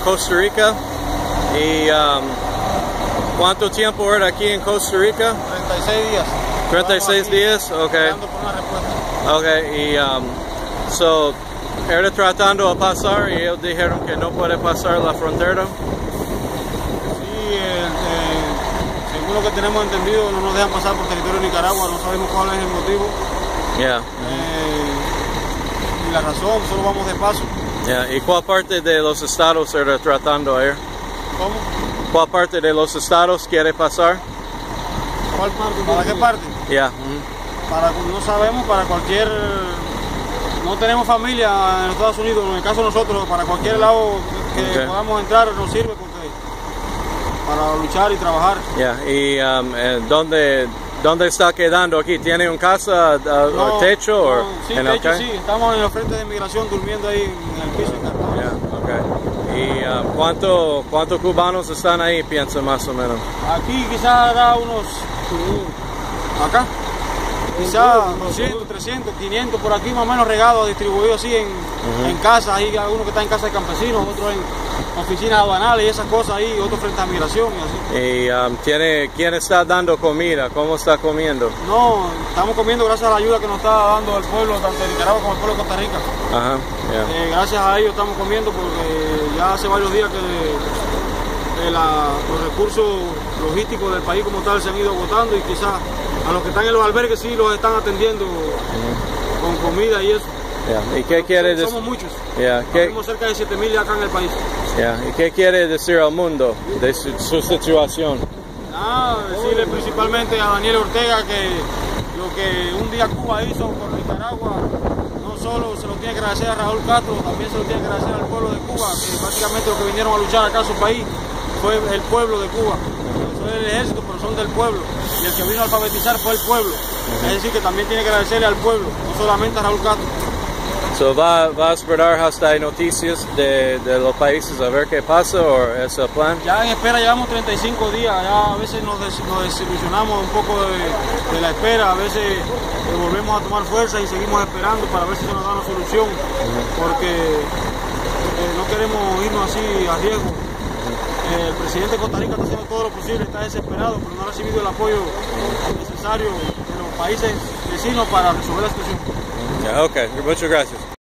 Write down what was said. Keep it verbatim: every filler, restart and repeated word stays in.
Costa Rica. ¿Y um, cuánto tiempo era aquí en Costa Rica? treinta y seis días. treinta y seis días, ok. Esperando por una respuesta. Ok, y um, so, era tratando de pasar y ellos dijeron que no puede pasar la frontera. Sí, eh, eh, según lo que tenemos entendido, no nos dejan pasar por territorio de Nicaragua, no sabemos cuál es el motivo. Yeah. Eh, y la razón, solo vamos de paso. Yeah. ¿Y cuál parte de los estados era tratando de ir? ¿Cómo? ¿Cuál parte de los estados quiere pasar? ¿Cuál parte? ¿Para qué parte? Yeah. Mm-hmm. Para, no sabemos, para cualquier... No tenemos familia en los Estados Unidos, en el caso de nosotros, para cualquier lado que Okay. podamos entrar nos sirve porque para luchar y trabajar. Yeah. ¿Y um, eh, dónde, dónde está quedando aquí? ¿Tiene un casa uh, No, o techo? no, Or, sí, en techo el sí, estamos en el frente de migración durmiendo ahí en el piso en cartón. Yeah, okay. ¿Y uh, cuánto, cuántos cubanos están ahí, piensa más o menos? Aquí quizás hará unos... Acá. Quizás doscientos, trescientos, quinientos por aquí más o menos regados, distribuidos así en, uh-huh. en casas. Hay algunos que están en casa de campesinos, otros en oficinas aduanales y esas cosas ahí, otros frente a migración y así. ¿Y um, tiene, quién está dando comida? ¿Cómo está comiendo? No, estamos comiendo gracias a la ayuda que nos está dando el pueblo, tanto de Nicaragua como el pueblo de Costa Rica. Ajá, yeah. eh, gracias a ellos estamos comiendo porque ya hace varios días que eh, la, los recursos logísticos del país como tal se han ido agotando y quizás a los que están en los albergues sí los están atendiendo uh-huh. con comida y eso. Yeah. ¿Y qué quiere decir? Somos muchos. Yeah. Tenemos cerca de siete mil acá en el país. Yeah. ¿Y qué quiere decir al mundo de su, su situación? Ah, decirle principalmente a Daniel Ortega que lo que un día Cuba hizo por Nicaragua no solo se lo tiene que agradecer a Raúl Castro, también se lo tiene que agradecer al pueblo de Cuba, que básicamente los que vinieron a luchar acá a su país fue el pueblo de Cuba. Eso es el ejército, pero son del pueblo. Y el que vino a alfabetizar fue el pueblo. Uh-huh. Es decir, que también tiene que agradecerle al pueblo, no solamente a Raúl Castro. So, ¿va, ¿Va a esperar hasta hay noticias de, de los países a ver qué pasa o es el plan? Ya en espera llevamos treinta y cinco días, ya a veces nos, des, nos desilusionamos un poco de, de la espera, a veces eh, volvemos a tomar fuerza y seguimos esperando para ver si se nos da una solución, uh-huh. porque eh, no queremos irnos así a riesgo. Eh, el presidente de Costa Rica está haciendo todo lo posible, está desesperado, pero no ha recibido el apoyo necesario de los países vecinos para resolver la situación. Yeah, ok, muchas gracias.